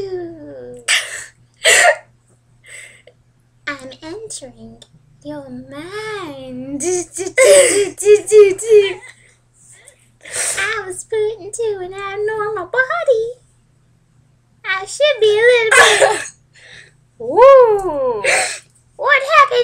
I'm entering your mind. I was put into an abnormal body. I should be a little bit. Ooh. What happened?